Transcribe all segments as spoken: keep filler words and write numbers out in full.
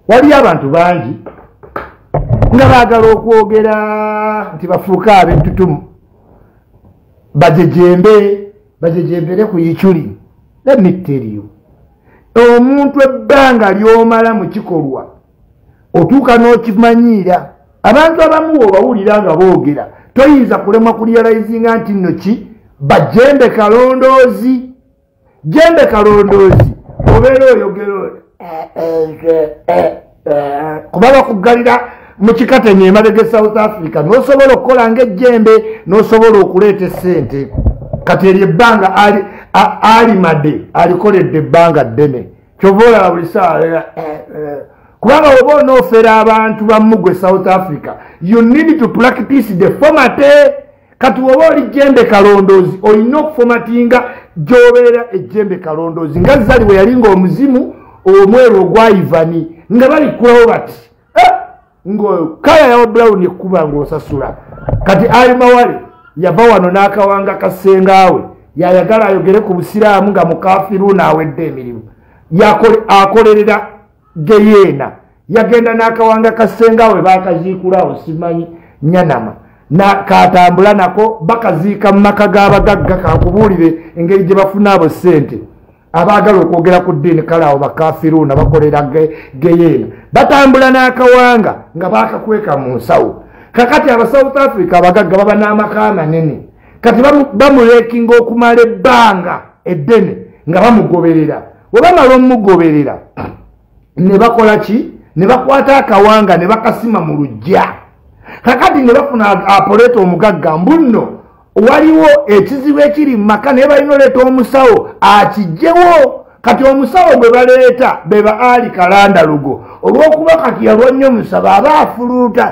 wali abantu bangi nga baagala okwogera nti bafuuka ab'entutumu bajejembe bajejembere ku Iculi. Let me tell you, omuntu ebbanga ly'omala mu kikolwa otuuka n'okimanyiira. Abantu abamu obawulira nga boogera toyinza kulemwa kulyalayizinga nti nno ki bajembe kalondoozi. Jembe kalondoozi obeera oyogera kuba bakuggalira mu kikatenye emabega South Africa n'osobola okukola ng'ejjembe n'osobola okuleeta essente. Kati eryo ebbanga ali alimade alikoledde ebbanga ddene kyova olaba buli ssaawa kubanga oba onoofera abantu bammugwe South Africa you need to practice the format. Kati oba oli jembe kalondoozi olina okufomatinga gy'obeera ejjembe kalondoozi nga Zali bwe yali ng'omuzimu omweru ogwa Ivani nga balikulawo bati ng'okaya yawa Brown ekkuba ng'osasula. Kati ali Mawale yava wano n'akawanga kasengaawe yayagala ayogere ku busiraamu nga mukafiruuna awedde emirimu akolerera Geyena. Yagenda n'akawanga kasengaawe baakaziikulaawo simanyi Nyanama nakatambula nako bakaziika mu maka g'abagagga kankubuulire engeri gye bafuna abo ssente abaagala okwogera ku ddiini kale awo bakafiruuna bakolera Geyena batambula n'akawanga nga baakakweka mu nsawo. Kakati aba South Africa abagagga baba n'amaka amanene kati bamulekinga okumala ebbanga eddene nga bamugoberera. Bwe bamala omugoberera ne bakola ki ne bakwata akawanga ne bakasima mu luggya. Kakati ne bafuna apoleeta omugagga mbunno waliwo ekizibu ekiri mu maka naye balina oleeta omusawo akijjewo. Kati omusawo gwe baleeta beba ali kalandalugo olw'okuba kati yalwa nnyo musaba aba afuluuta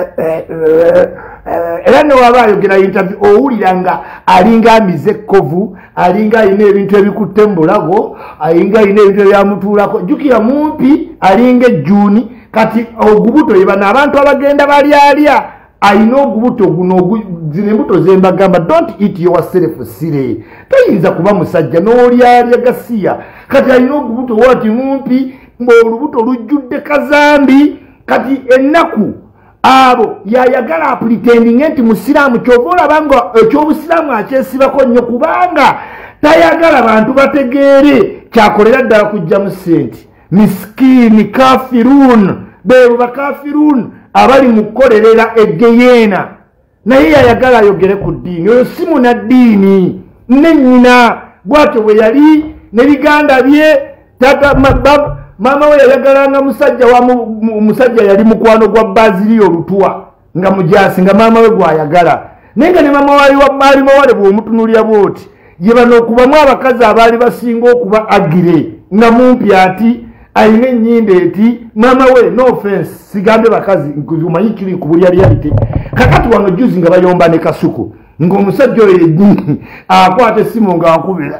era ne waba ayogera interview owulira nga alinga amize ekkovu alinga alina ebintu ebikutte mu bulago alinga alina ebintu ebyamutuulako jjukira mumpi alinga ejjuuni. Kati ogubuto yebana abantu abagenda balyalya alina ogubuto guno zino embuto zembagamba don't eat yourself sire toyinza kuba musajja n'olyalya gasiya. Kati alina ogubuto wati mumpi olubuto lujjudde kazambi. Kati ennaku abo yayagala apretendinga nti musiraamu kyova olaba nga ekyobusiraamu akyesibako nnyo kubanga tayagala bantu bategeere kyakolera ddala kujjamu ssente. Miskini kafirun beebo bakafirun abali mu kukolerera eGeyena naye yayagala ayogere ku ddiini. Oyo si munaddiini ne nnyina bw'atyo bwe yali ne biganda bye tata maama we yayagalanga musajja wa musajja yali mukwano gwa Bazili olutwa nga mujasi nga maama we gwayagala naye nga ne maama wali wa Mali Mawale bw'omutunuulira bw'oti ye bano okubamu abakazi abaali basinga okuba agire nga mumpi ati alina ennyinda eti maama we no offense sigambe bakazi nkumanyi kiri ku bulya reality. Kakati wano juzi nga bayomba ne kasuku ng'omusajja oyo yennyini akwata essimu ng'akubira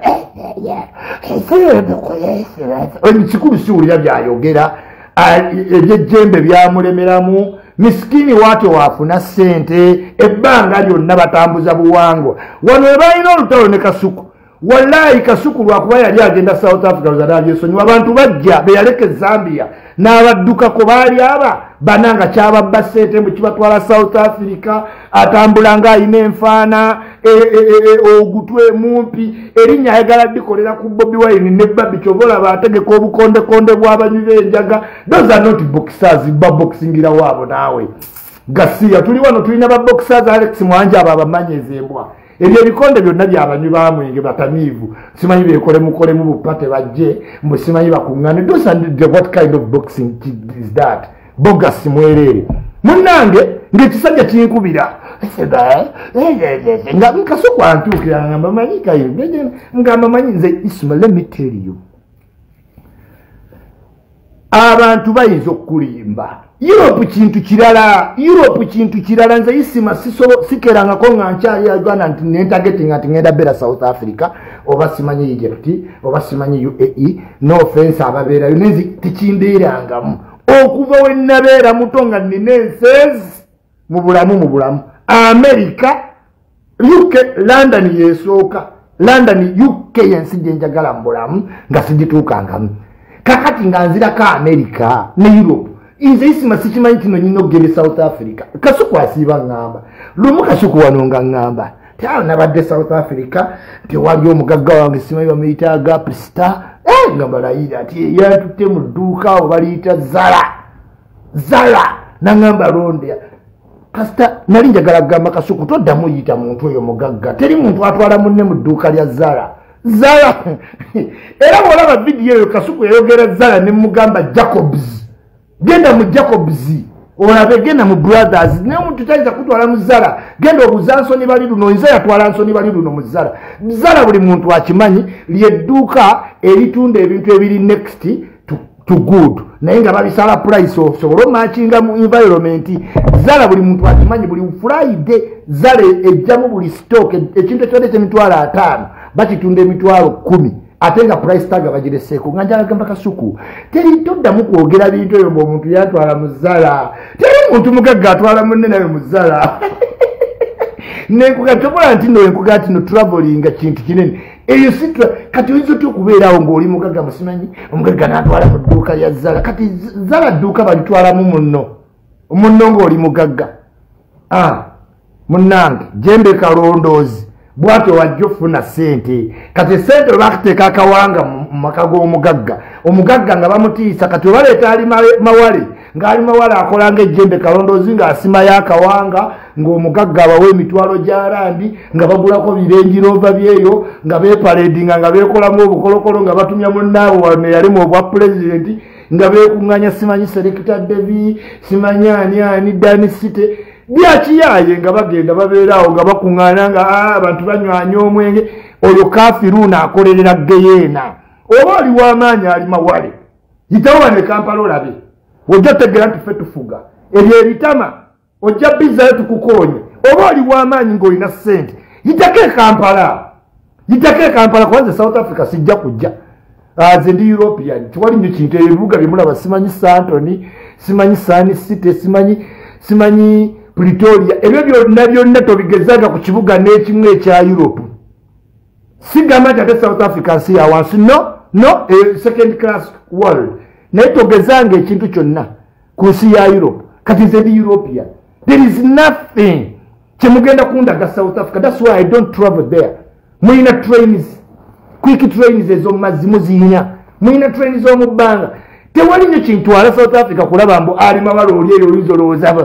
kikulu siwulira byayogera ebyejjembe byamulemeramu. Misikini waate waafuna ssente ebbanga lyonna batambuza buwangwa wano we balina olutalo ne kasuku. Wallahi kasuku lwakuba yali agenda South Africa luzadaalyesonyiwa abantu bajja beyaleke Zambia n'abaddukako baali aba bananga kyababba ssente mu kibatwala South Africa atambula ng'ayina enfaana ogutwe mumpi erinnya ayagala likolera ku Bobi Wine ne Babi kyova olaba ategeka obukondekonde bw'abanywi b'enjaga. Those are not boxers baboxingira waabo naawe gasiya. Tuli wano tulina baboxers Alex Mwanja abo abamanyeze embwa ebyo ebikonde byonna byabanywi bamwenge batamiivu simanyi beekole mukole mu bupate bajje mbu simanyi bakuŋŋane. Those are the what kind of boxing is that? Bogas mwerere munnange ng'ekisajja kinkubira nga nkasoko antuukira ngamba manyi kayo ngamba manyi nze Isma let me tell you abantu bayinza okulimba. Europe kintu kirala Europe kintu kirala nze Isima siso sikerangako nga nkyali agana nti nentageting ati ngenda bera South Africa oba simanyi Egypt oba simanyi U A E no offense ababeera nezi tikimbeerangamu okuva we nabeera muto nga nina enseezi mu bulamu mu bulamu. America U K London yesooka London U K yensi gye njagala mu bulamu nga sigituukangamu. kakati nga nzira ka America ne Europe inze isima sikimanyi kino nyino gende South Africa kasuku asiba ngamba lumu kasuku wanonga ngamba tawo nabadde South Africa tewali omugagga wange simanyi bamuyita Gapsta eh ngamba layira ati yatutte mu dduuka obaliyita Zara Zara nangamba londe kasita nali njagala kugamba kasuku toddamu yita muntu oyo mugagga teri muntu atwala munne mu dduuka lya Zara Zara era bwolaba vidiyo eyo kasuku yayogera Zara ne mugamba Jacobs genda mu Jacobs olabe genda mu Brothers ne omuntu tayinza kutwala mu Zara genda obuza Nsoni bali luno nze yatwala Nsoni bali luno mu Zara Zara buli muntu akimanyi lyedduuka eritunda ebintu ebiri next to, to good naye nga babisala price of sobolo matchinga mu environment Zara buli muntu akimanyi buli Friday Zara ejjamu buli stock ekintu kyode kyemitwalo ataano bakitunda emitwalo kumi ate nga price tag bagireseeko nga njala gamba kasuku teri toddamu kwogera bintu ebyo omuntu yatwala mu Zara teri muntu mugagga atwala munne naye mu Zara nekugatobola nti no enkuga ati no traveling kintu kinene eyo sitra kati oyinza tu okubeerawo ng'oli mugagga musimanyi omugagga n'atwala mu dduuka lya Zara kati Zara dduuka balitwalamu munno munno ng'oli mugagga ah munnange jembe kalondoozi bwatyo wajja ofuna sente kati sente bakiteeka akawanga mu maka g'omugagga omugagga nga bamutiisa kati obaleeta ali Mawale ng'ali Mawale akola ng'ejjembe kalondoozi ng'asimayo akawanga ng'omugagga abawa emitwalo gya landi nga bagulako birenjirova byeyo nga beeparedinga nga beekolamu obukolokolo nga batumya munnaabwe wano yalema obwa pulezidenti nga beekuŋŋanya simanyi serekita devi simanyi ani ani dani site byakiyaye nga bagenda babeerawo nga bakuŋŋaana nga abantu banywanya omwenge oyo kafiruuna akolerera geyeena oba oli w'amaanyi ali Mawale yitawo wane Kampala olabe ojja tegera nti ffe tufuga ebyo ebitama ojja bizayo tukukoonye oba oli w'amaanyi ng'olina ssente yitako e Kampala yitako e Kampala kubanze South Africa sijja kujja nze ndi European tiwali nnyo kintu ebibuga byemulaba simanyi Santoni simanyi Sun City simanyi simanyi Pretoria ebyo byonna byonna tobigezaga ku kibuga n'ekimu ekya Europe sigamba nti ate South Africa nsi ya wansi no no a second class world naye togezanga ekintu kyonna ku nsi ya Europe kati nze ndi European there is nothing kyemugenda kundaga South Africa that's why I don't travel there muyina trains quick trains ez'omumazzi muziyina muyina trains z'omubbanga tewali nnyo kintwala South Africa kulaba mbu ali Mawale oli eyo oyinza olowooza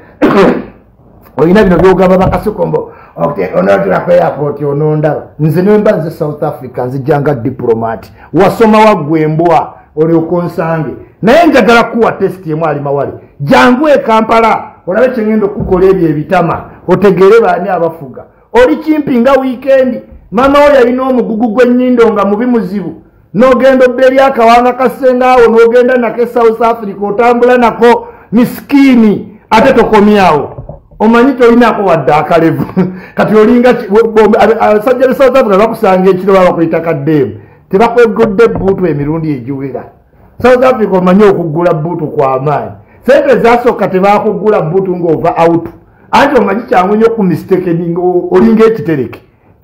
oyina bino byogamba bakasukombo onotera ku airport onondaba nze nemba nze South Africa nzijjanga diplomat wasoma waggwembwa olyoka nsange naye njagala kuwa test emu ali Mawale jangu e Kampala olabe kyengenda okukola ebyo ebitama otegere baani abafuga oli kimpi nga weekend mama we yalina omugugu gw'ennyindo nga mubi muzibu n'ogenda obba eri akawanga kasengaawo n'ogenda nako e South Africa otambula nako miskini ate tokomyawo omanyi tolinako wadde akalevu kati olinga abasajja be South Africa bakusanga ekiro baba bakuyita kaddeemu tebakwegudde buutu emirundi egiwera South Africa omanyi okugula buutu kw'amaanyi sente zasooka tebakugula buutu ng'ova out anti omanyi kyangu nnyo ku mistakening olinga ekitereke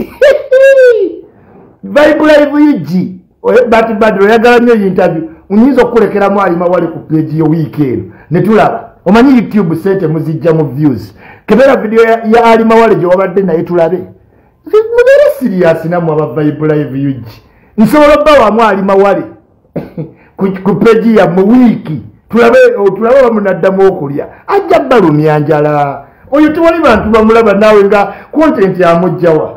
Bible yugi bati badro oyagala nnyo interview unyinza okukulekeramu ali Mawale ku page yo weekend ne tulaba omanyi YouTube sente muzijja mu views kebera video ya, ya ali Mawale gye wabadde naye tulabe mubere serious namwe aba Bible yugi nsobola bba wamu ali Mawale ku page ya mu wiki tulabe tulabe bamunaddamu okulya ajja balumya njala oyo tewali bantu bamulaba nawe nga content yamujjawa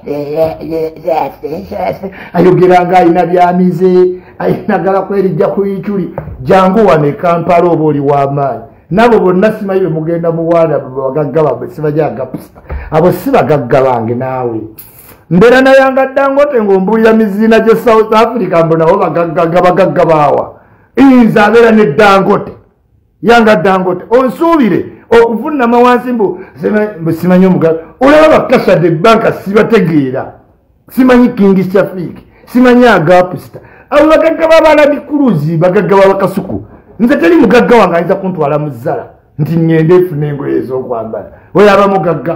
ayogeranga ayina byamize ayinagala kwerijja ku Iculi jangu wane Kampala oba oli w'amaanyi nabo bonna simanyi be mugenda muwaana bagagga bamwe sibajanga abo si bagagga bange naawe mbeera nayanga Dangote ng'ombuulira miziina gye South Africa mbonawo bagagga bagagga baawa nze abeera ne Dangote yanga Dangote onsuubire okuvunama wansi mbu simanyi omugalo olaba bakasha de banka sibategeera simanyi King Shafik simanyi Agapsta abo bagagga babaana bikuluzi bagagga babakasuku nze teri mugagga wange ayinza kuntwala mu Zara nti ngende efuna engoye ez'okwambala oyo aba mugagga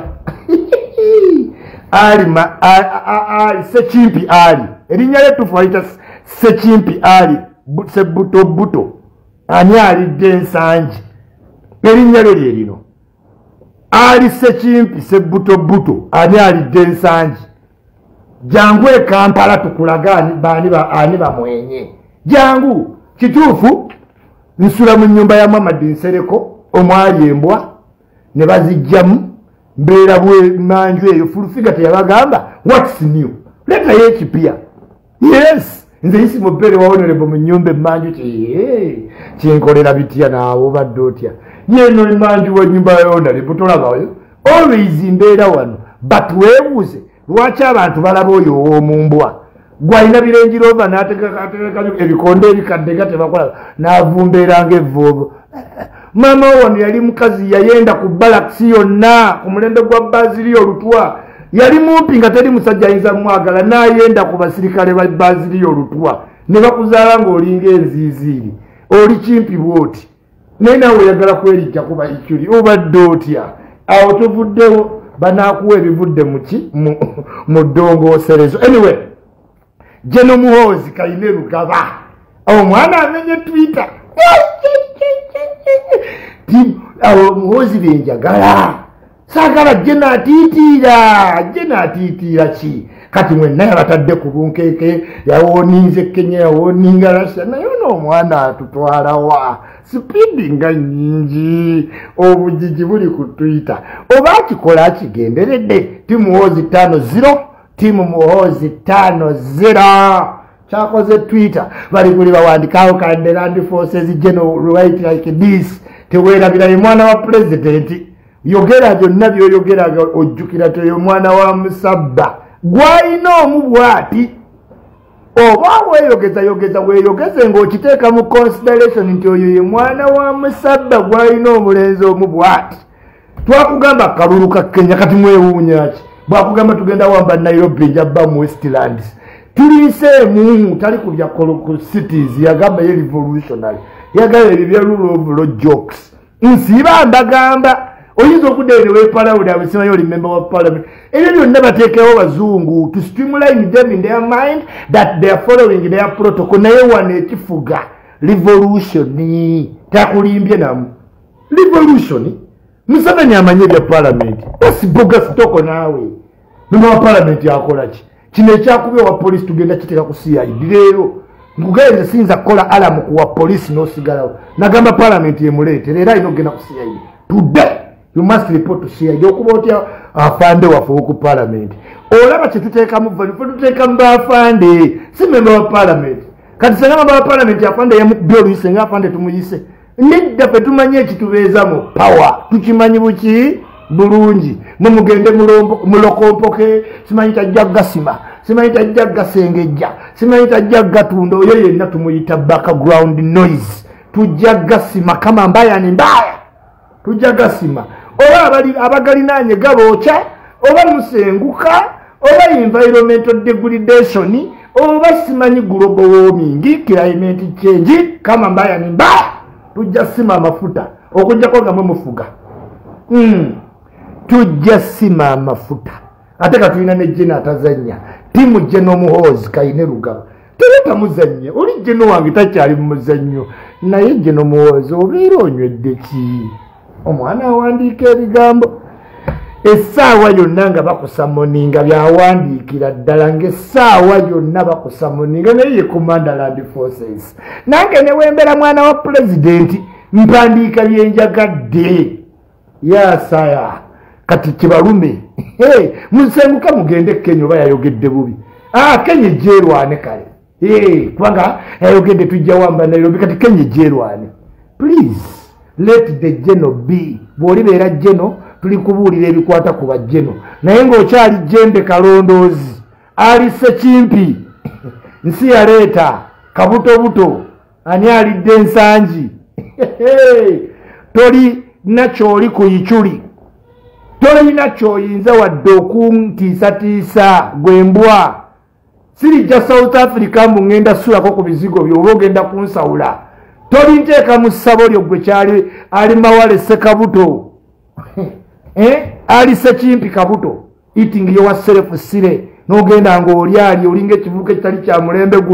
ali sekimpi ali erinnya lyetufu ayita sekimpi ali Sebuto buto ani alidde ensangi erinnya lye lino ali Sekimpi Sebuto buto ani alidde ensangi jangu e Kampala tukulagani bani ba ani bamwenye jangu kituufu nsula mu nyumba ya Mamadi Nsereko omwali embwa ne bazijjamu mbeera bwe manju eyo fulufiga teyabagamba what's new leta yekipya yes nze isi mubere waonerebo mu nyumba emanju ki kinkolera bitya naawo badde otya yeno emanju wa nyumba yaonerebo tolabayo always mbeera wano but weebuuze lwaki abantu balaba oyo ow'omumbwa gwalina birenjirova n'ategekategeka ebikonde ebikadde ga tebakola n'avumbeeranga evvuubo mama wano yali mukazi yayenda ku balakisi yonna ku mulembe gwa Bazili olutwa yali mumpi nga teri musajja ayinza mwagala n'ayenda ku basirikale ba Bazili olutwa ne bakuzaala ng'olinga enziiziiri oli kimpi bwoti naye naawe oyagala kwerijja kuba Iculi obadde otya awo tuvuddewo banaakuwa ebivudde muki mu ddongooserezo anyway Jeno Muhoozi Kaine Rugaba omwana amenye Twitter Tim awo Muhoozi benjagala sagala Jeno atiitiira Jeno atiitiira ki kati mwenna yabatadde ku bunkeeke yawoninze Kenya yawoninga Russia naye ono omwana atutwala wa sipiidi nga nyingi obujiji buli ku Twitter oba akikola akigenderedde timu Muhoozi tano zero timu Muhoozi tano zero chakoze Twitter bali kuli bawandikawo kande land forces general right like this tewerabira ye mwana wa president yogera byonna byoyogera ojjukira teyo mwana wa Musabba gwalina omubwati oba weyogeza yogeza weyogeze ng'okiteeka mu consideration nti oyo ye mwana wa Musabba gwalina omulenzi omubwati twakugamba kalulu ka Kenya kati mwewuunyaki bwakugamba tugenda wamba Nairobi njabba mu Westlands tulise mu tali kubya ku cities yagamba ye revolutionary yagamba ebyo bya jokes nsiba ndagamba oyinza okuddeere weepalawo dawe simanyi oli member wa parliament ebyo byonna bateekewo bazungu to streamline them in their mind that they are following their protocol naye wano ekifuga revolution takulimbye namu revolution Museveni amanye bya parliament osiboga sitoko naawe member wa parliament yakola ki kino ekyakubye wa police tugenda kiteeka ku C I D leero ngugenze sinza kola alamu kuwa police n'osigalawo nagamba parliament yemuleetere era alina okugenda ku C I D today you must report to C I D okuba otya afande waffe ku parliament olaba kyetuteekamu fe tuteekamu baafande si member wa parliament kati senga member wa parliament afande yamukubye oluyise nga afande tumuyise nedda fe tumanye ekitubeeza mu power tukimanyi buki bulungi mumugende mulokompoke simanyi tajja gasima simanyi tajja gasengejja simanyi tajja gatunda oyo yenna tumuyita background noise tujja gasima kama mbaya ni mbaya tujja gasima oba abali abagalinaanye gabookya oba musenguka oba environmental degradation oba simanyi global warming climate change kama mbaya ni mbaya tujja sima amafuta okujjako nga mwemufuga mm. tujja sima amafuta ate katulina ne Jeno atazanya timu Jeno Muhoozi Kaine Rugaba tereta muzanye oli Jeno wange takyali mu muzannyo naye Jeno Muhoozi obeera onywedde ki omwana awandiika ebigambo essaawa yonna nga bakusamoninga byawandiikira ddala ng'essaawa yonna bakusamoninga naye ye Commander Land Forces nange ne wembera mwana wa pulezidenti mpandiika byenjagadde yaasaya kati kibalume hey, musenguka mugende Kenya oba yayogedde bubi ah, Kenya ejjeerwane kale hey, kubanga yayogedde tujja wamba Nairobi kati Kenya ejjeerwane please let the Jeno be bw'olibeera Jeno tuli kubuulira ebikwata ku bajjeno naye ng'okyali jembe kalondoozi ali Sekimpi nsi yaleeta kabutobuto ani alidde ensangi toli nakyoli ku Iculi tolina kyoyinza wadde okuntiisatiisa gwembwa sirijja South Africa mbu ngenda sulako ku bizigo byo oba ogenda kunsawula tolinteeka mu ssabo lyo gwe kyali ali Mawale Sekabuto eh? ali Sekimpi Kabuto eating yourself sire n'ogenda ng'oli ali olinga ekivubuka ekitali kya mulembe guno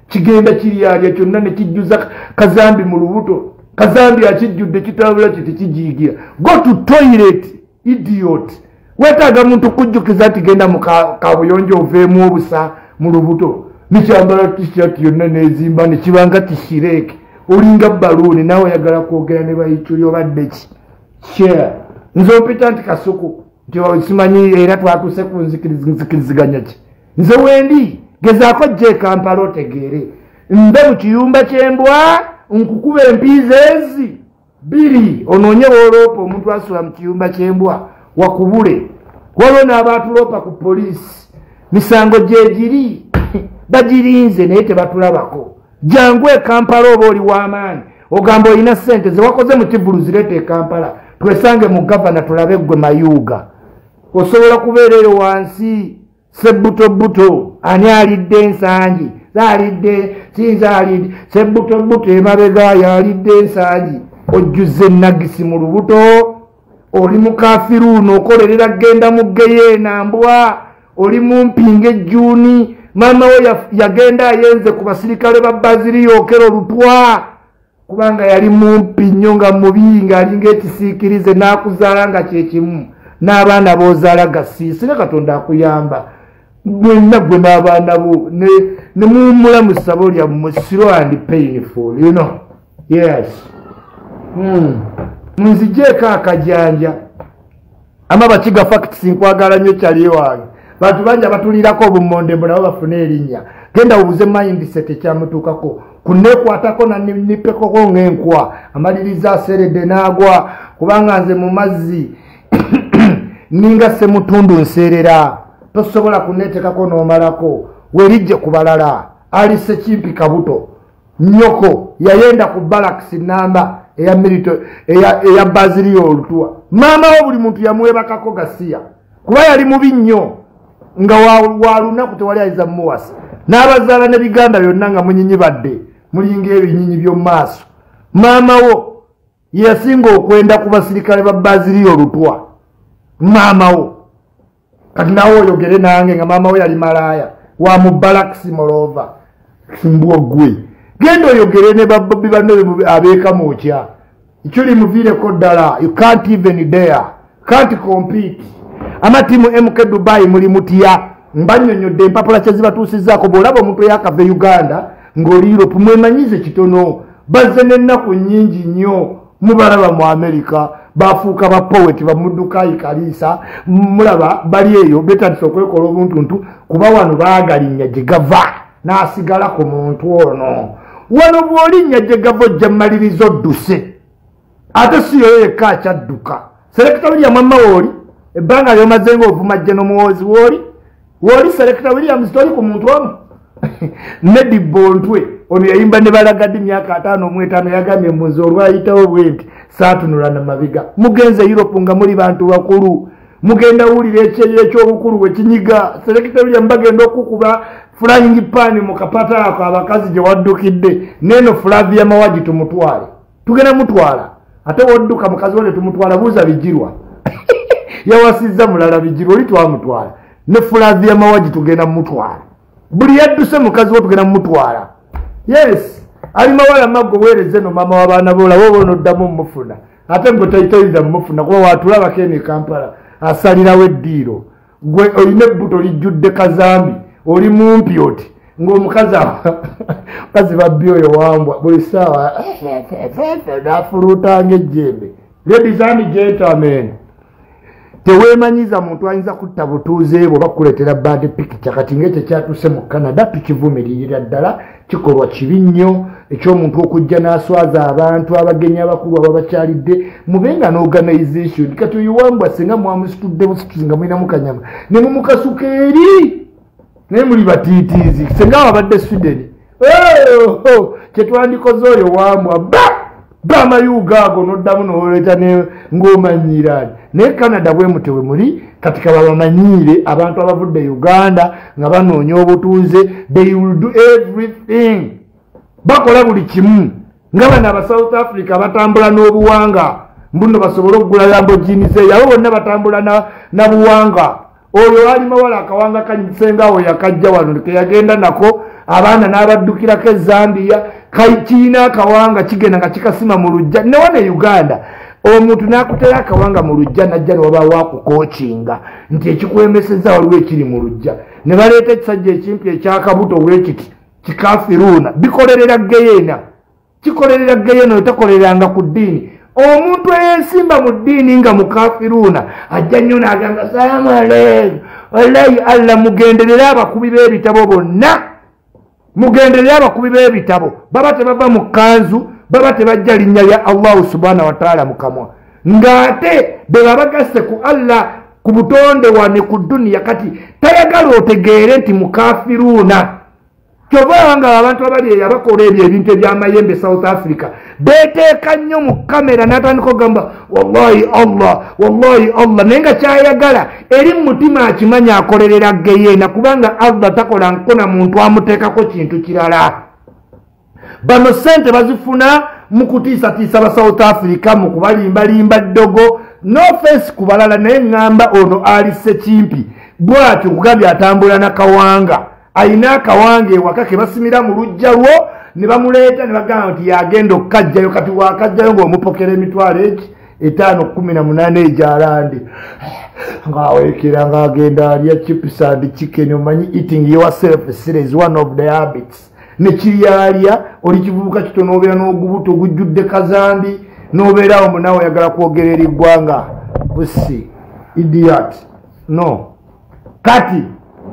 kigenda kiryalya kyonna ne kijjuza kazambi mu lubuto kazambi akijjudde kitabula kiti kijiigira go to toilet idiot wetaaga muntu kujjukiza ati genda mu kabuyonjo oveemu obusa mu lubuto nikyambala t-shirt yonna nezimba nekibanga kishireke olinga baluuni nawe oyagala kwogera ne bayiculi obadde ki share nze opita nti kasuku nti simanyi era twatuse ku nzikiriziganya ki nze wendi gezaako jje Kampala otegeere mbe mu kiyumba ky'embwa nkukuba empiiza ezi biri onoonye wooloopa omuntu asula mu kiyumba ky'embwa wakubule waliwo n'abatuloopa ku poliisi misango gyegiri bagirinze naye tebatulabako jangu e Kampala oba oli w'amaanyi ogamba olina ssente ze wakoze mu kivulu zireeta e Kampala twesange mu gavana tulabe ggwe mayuuga osobola kubeera eyo wansi sebbutobuto ani alidde ensangi zaalidde sinza alidde sebbutobuto emabegaayo alidde ensangi ojjuze nagisi mu lubuto oli mukafiruuno okolerera genda mu geyeena mbwa oli mumpinga ejjuuni maama we yagenda ayenze ku basirikale ba baziriyookera olutwa kubanga yali mumpi nnyo nga mubi ng'alinga ekisiikirize n'akuzaala nga kyekimu n'abaana b'ozaala gasiisire katonda akuyamba mwenna gwe n'abaana bo ne muwummula mu ssabo lyammwe slow and painful you know yes mm. Nzigyeko akajanja ama bakiga facts nkwagala nnyo kyali wange bantu banja batulirako obumonde nabo bafune erinnya genda obuze mindset ekyamutuukako kunekwatako nanipekoko ng'enkwa amaliriza aseredde n'agwa kubanga nze mu mazzi ninga semutundu nseerera tosobola kuneetekako n'omalako werijje ku balala ali Sekimpi Kabuto nnyoko yayenda ku balakisi namba eya milito eya, eya Bazilio olutwa maama wo buli muntu yamuwebakako gasiya kuba yali mubi nnyo nga walunaku tewali ayiza muwasa n'abazaala ne biganda byonna nga munyinyi badde mulinga ebinyinyi by'omu maaso maama wo yasinga okwenda ku basirikale ba Bazilio olutwa maama wo kati nawe oyogere nange nga maama wo yali malaaya wa mu balakisi molova mbwo gwe genda oyogere ne babbi banno abeeka muokya Iculi muviireko ddala you can't even dare can't compete amatimu M K Dubai muli mutya mbanyonyodde empapula kyezibatuusizzaako bw'olaba omuntu yakava Uganda ng'oli Europe mwemanyize kitono bazze n'ennaku nnyingi nnyo mubalaba mu America bafuuka ba poet bamudduka Iculi mulaba bali eyo betandise okwekola obuntuntu kuba wano baagalinnya gye gava n'asigala ku muntu ono wano bw'olinnya gye gava ojja mmalirizo odduse ate si yo yekka akyadduka Selekita William amma wooli ebbanga lyomaze ng'ovuma gye n'omuwoozi wooli wooli Selekita Williams toli ku muntu ono Nedi Bontwe ono yayimba ne balagadi myaka ataano mu etaano yagambye muzi olwayitawo bwe nti saatunula na mabiga mugenze Europe nga muli bantu bakulu mugenda wulira ekyobukulu bwe kinyiga Selekita William bagenda okukuba flying pan mu kapata ako abakazi gye waddukidde neno Flavia Mawaji tumutwale tugenda mutwala ate wodduka mukazi wale tumutwala buuza bijirwa yawasizza mulala bijirwa oli twamutwala ne Flavia Mawaji tugenda mutwala buli yadduse mukazi wo tugenda mutwala yes ali Mawale maggo weereze no mama w'abaana bola wo bono ddamu mufuna ate ngo tayitayiriza mufuna kuba watulabako eno Kampala asalirawo eddiiro gwe olina ebbuto lijjudde kazambi oli mumpi oti ng'omukazi mukazi babbi oyo wambwa buli ssaawa n'afulutanga ejjembe ladies and gentlemen teweemanyiza muntu ayinza kutta butuuze bwe bakuleetera bad picture kati ng'ekyo kyatuse mu Canada tukivumiririra ddala kikolwa kibi nnyo eky'omuntu okujja n'aswaza abantu abagenyi abakulu aba bakyalidde mubenga n'organization kati oyo wambwa singa mwamusitudde busituzi nga mulinamu kanyama ne mumukasuka eri naye muli batiitiizi singa wabadde Sweden kyetwandikoze oyo wambwa ba ba amayuuga ago n'oddamu n'oleeta ng'omanyiraani naye Canada bwe mutewe muli kati kababamanyiire abantu abavudde Uganda nga banoonya obutuuze they will do everything bakola buli kimu nga bano aba South Africa batambula n'obuwanga mbuno basobole okugula Lamborghini ze abo bonna batambula na, na buwanga oyo ali Mawale akawanga kanyisenga awo yakajja wano ke yagenda nako abaana n'abaddukirako e Zambia kiina akawanga kigenda nga kikasima mu lujja ne wane Uganda omuntu n'akutera akawanga mu lujja najja ne wabaawo akukokinga nti ekikwemeseza waliwo ekiri mu lujja ne baleeta ekisajja ekimpi ekyakabuto bwekiti kikafiruuna bikolerera geyeena kikolerera geyeena etakolereranga ku ddiini omuntu eyesimba mu ddiini nga mukafiruuna ajja nnyo n'agamba salaamu aleikum wallahi allah mugenderera abakubi b'ebitabo bonna mugenderera abakubi b'ebitabo baba tebava mu kanzu baba tebajja linnya lya allahu subhanahu wataala mu kamwa ng'ate be babagasse ku allah ku butonde wane ku duniya kati tayagala otegeere nti mukafiruuna kyova nga abantu abali eyo abakola ebyo ebintu ebyamayembe South Africa beteeka nnyo mu kamera n'atandika ogamba wallahi allah wallahi allah naye nga kyayagala eri mu mutima akimanya akolerera geyeena kubanga allah takola nkona muntu amuteekako kintu kirala bano sente bazifuna mu kutiisatiisa ba South Africa mu kubalimbalimba ddogo no offense ku balala naye ŋŋamba ono ali Ssekimpi bw'atyo kugambye atambula n'akawanga ayina akawanga ewaka ke basimira mu lujja lwo ne bamuleeta ne bagamba nti yagenda okukajjayo kati wakajjayo ng'omupokera emitwalo egi etaano kumi na munaana egyalandi ng'aweekera ng'agenda alya chips and chicken omanyi eating yourself is one of the habits ne kiryalya oli kivubuka kitono obeera n'ogubuto ogujjudde kazambi n'obeerawo munaawe oyagala kwogerera eggwanga busi idiot no kati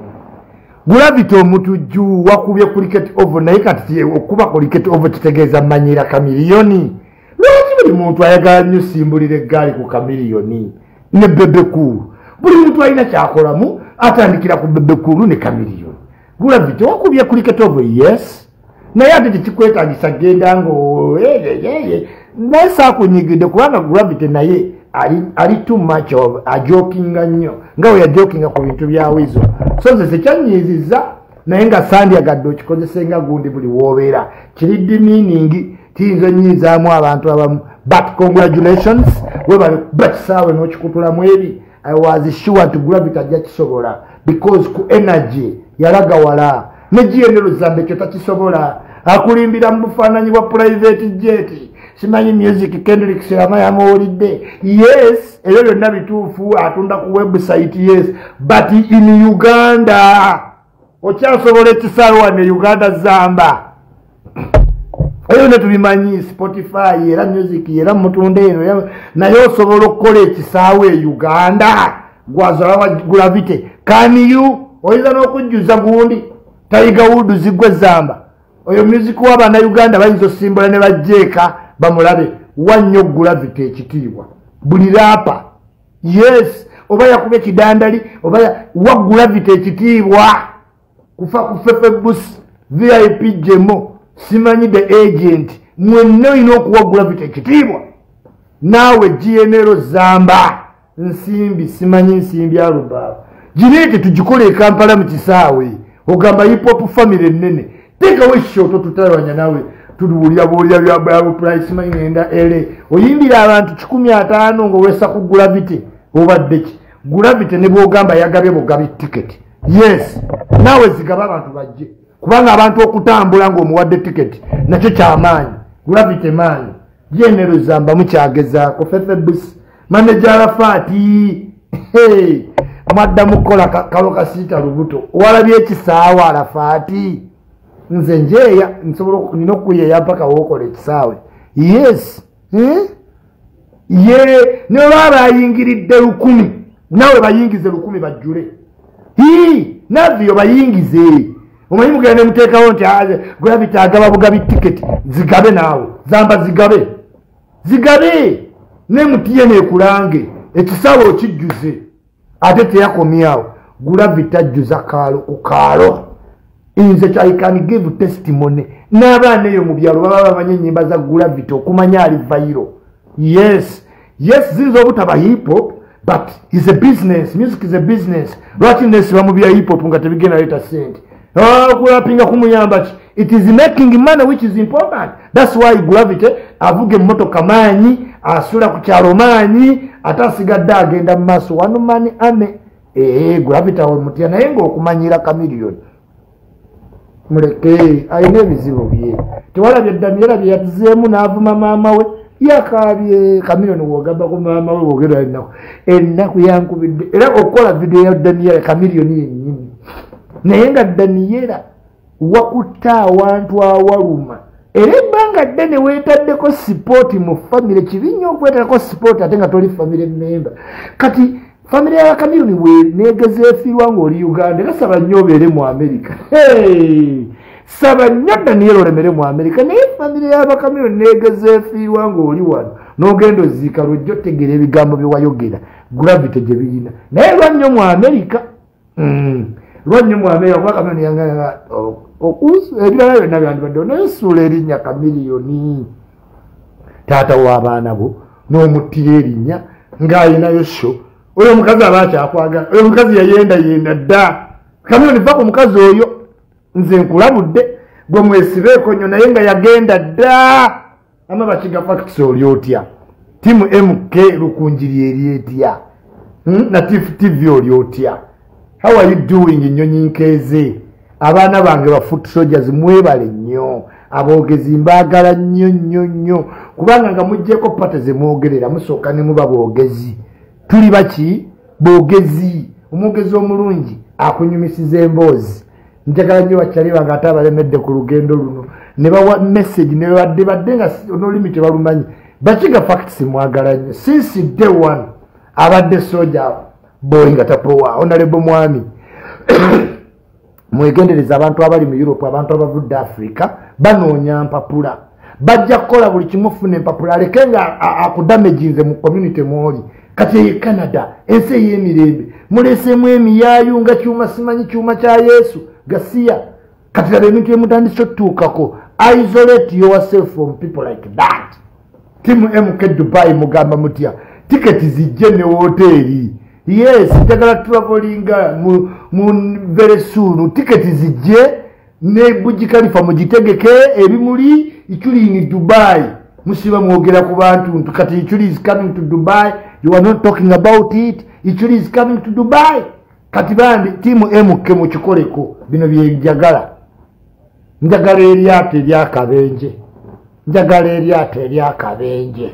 Gravity omutujju wakubye cricket over naye kati okuba cricket over kitegeeza manyira kamiliyoni lwaki buli muntu ayagala nnyo simbulira eggaali ku kamiliyoni ne bebekulu buli muntu alina kyakolamu atandikira ku bebekulu ne kamiliyoni Gravity wakubye cricket over yes naye ate tekikwetaagisa genda ngo eyeyeye naye saakunyigidde kubanga Gravity naye ali ali too much of a joking nnyo nga we joking ku bintu bya wizo so ze sekyanyiziza naye nga sandi agadde okikozesenga gundi buli wobeera kiridi meaning tiyinza nyizaamu abantu abamu but congratulations webale bakisaawe n'okikutulamu ebi I was sure to Gravity ajja kisobola because ku energy yalaga wala ne jienero zambe kyo takisobola akulimbira mu bufaananyi bwa private jet simanyi music Kendrick Sirama yamawulidde yes ebyo byonna bituufu atunda ku website yes but in Uganda okyasobola ekisaawe wane Uganda zamba eyo ne tubimanyi Spotify era music era mutunda eno naye osobola okukola ekisaawe e Uganda gwazala wa Gravity can you oyinza n'okujjuza gundi Tiger Woods zigwe zamba oyo music w'abaana Uganda bayinza osimbula ne bajjeeka bamulabe wannyo Gravity ekitiibwa buli rapa yes oba yakubye kidandali oba wa Gravity ekitiibwa kufa kufefe bus V I P Jemo simanyi the agent mwenna olina okuwa Gravity ekitiibwa naawe General Zamba nsimbi simanyi nsimbi alubaawo gireete tugikole e Kampala mu kisaawe ogamba hip hop family ennene teekawo ekishoto tutalwanya nawe tuliwulira buwulira byabwe price manyi ngenda ele oyimbira abantu kikumi ataano ng'owesa ku Gravity obadde ki Gravity ne bw'ogamba yagabye bugabi ticket yes naawe zigaba abantu bajje kubanga abantu okutambula ng'omuwadde ticket nakyo kyamaanyi Gravity maanyi General Zamba mukyagezaako fefe bus manager Arafati hey amadda mukola kalo kasiita lubuto walabye ekisaawa Arafati nze njeya nsobola nina okuyeya mpaka wookola ekisaawe yes eh? ye ne baba ayingiridde lukumi nawe bayingize lukumi bajjule hii navyo bayingize omanyi mugenda ne muteekawo nti Gravity agaba bugabi ticket zigabe naawe Zamba zigabe zigabe ne mutiye neekulange ekisaawe okijjuze ate teyakomyawo Gravity ajjuza kaalo ku kaalo inze I can give testimony n'abaana eyo mu byalo baba bamanyi ennyimba za Gravity okumanya ali viral yes yes zinza obutaba hip hop but is a business music is a business lwaki nesiba mu bya hip hop nga tebigenda leeta sente kulapinga kumuyamba ki it is making money which is important that's why Gravity avuga emmotoka maanyi asula ku kyalo maanyi ate asigadde agenda mu maaso wano mani ame ee Gravity awe mutya naye ng'okumanyira kamiliyoni muleke ayina ebizibu bye tewalabye Daniela bye yatuzeemu n'avuma maama we yakabye Kamiliyoni wogamba ku maama we wogera ennaku ennaku yankubidde era okukola video ya Daniela Kamiliyoni yennyini naye nga Daniela wakutta awantu awaluma era ebbanga ddene weetaddeko sipooti mu famire kibinya okwetalako sipooti ate nga toli famire member kati famire ya Kamiliyoni we negeze efiirwa ng'oli Uganda era saba nnyo obeere mu America hey! Saba nnyo Daniela olemere mu America naye famire y'Abakamiliyoni negeze efiirwa ng'oli wano n'ogenda oziika lwojja otegeera ebigambo bye wayogera gravity gye birina naye lwa nnyo mu America mm. lwa nnyo mu America kuba Kamiliyoni yanga ebirala byonna byandibaddewo naye suula erinnya Kamiliyoni taata w'abaana bo n'omuttira erinnya ng'ayinayo sho oyo omukazi aba akyakwagala oyo omukazi yayenda yenda dda Kamiliyoni va ku mukazi oyo nze nkulabudde gwe mwesibeeko nnyo naye nga yagenda dda ama bakiga facts oli otya timu M K lukunjiri eri etya hmm? na Tifu T V oli otya how are you doing ennyonyi nkeeze abaana bange ba foot soldiers mwebale nnyo aboogezi mbaagala nnyo nnyo nnyo kubanga nga muggyeko pata ze mwogerera musooka ne muba boogezi tuli baki boogezi omwogezi omulungi akunyumisiza emboozi njagala nnyo bakyali bange ate abalemedde ku lugendo luno ne bawa message ne badde badde nga n'olulimi tebalumanyi bakiga facts mwagala nnyo since day one abadde soja boy nga tapowa honorable mwami mwegendereza abantu abali mu Europe abantu abavudde Africa banoonya mpapula bajja kukola buli kimu fune mpapula aleke nga akudamaginze mu community mwoli kati ye Canada ensi y'emirembe muleseemu emiyaayu nga kyuma simanyi kyuma kya Yesu gasiya kati labe ebintu byemutandise otuukako isolate yourself from people like that timu M K Dubai mugamba mutya tiketi zijje ne hoteli yes njagala travelinga mu, mu very soon tiketi zijje ne Burj Khalifa mugitegeke ebimuli Iculi in Dubai musiba mwogera ku bantu kati Iculi is coming to Dubai you are not talking about it Iculi is coming to Dubai kati bandi timu M K mu kikoleko bino byejagala njagala eryato eryakabenje njagala eryato eryakabenje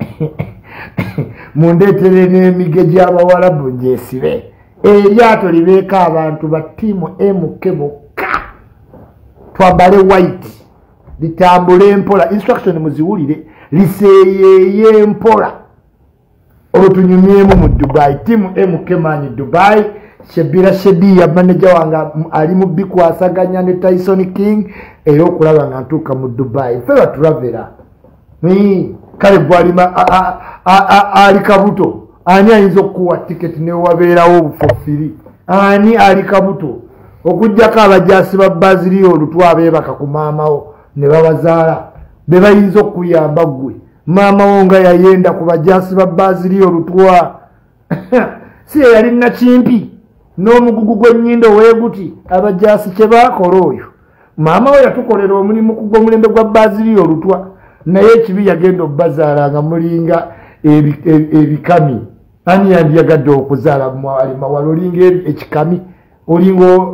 mundeetere n'emige gy'Abawarabu ngyesibe eryato libeeko abantu ba tiimu M K bokka twambale white litambule empola instruction muziwulire liseeyeeye empola olutunyumyemu mu Dubai tiimu M K manyi Dubai Shebira Shedia manager wanga ali mu bikwasaganya ne Tyson King era okulaba nga ntuuka mu Dubai feba turavera ni kale bwalima ali kabuto ani ayinza okuwa ticket ne wabeerawo obufofiri ani ali kabuto okujjako abajasi ba Bazilio olutwabeebaka ku maamawo ne babazaala be bayinza okuyamba gwe maamawo nga yayenda ku bajasi ba Bazilio olutwa si yali nakimpi n'omugugu gw'ennyindo weeguti abajasi kye baakola oyo maama we yatukolera omulimu ku gw'omulembe gwa Bazilio olutwa naye ekibi yagenda obbazaala nga mulinga ebikami ani yandiyagadde okuzaala Mawale Mawale olinga ekikami olinga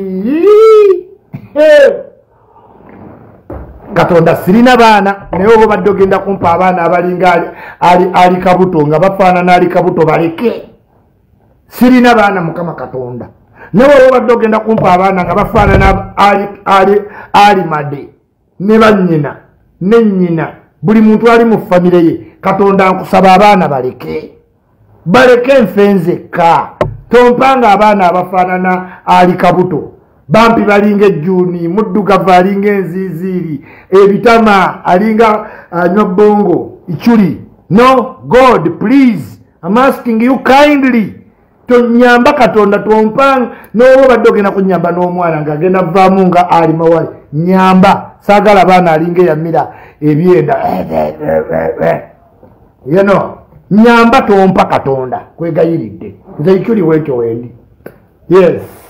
Katonda sirina baana naye oba badde ogenda kumpa abaana abalinga ali kabuto nga bafaanana ali kabuto baleke sirina baana Mukama Katonda naye oba badde ogenda kumpa abaana nga bafaanana ali made ne bannyina ne nnyina buli muntu ali mu famire ye Katonda nkusaba abaana baleke baleke enfenzeka tompanga abaana abafaanana ali kabuto bampi balinga ejjuuni muddugavu alinga enziiziiri ebitama alinga anywa bongo Iculi no God please I'm asking you kindly tonyamba Katonda tompanga n'oba badde ogenda kunyamba n'omwana ng'agenda vaamu nga ali Mawale nyamba saagala baana alinga eyamira ebyenda you know nyamba tompa Katonda kwegayiridde nze Iculi wekyo wendi yes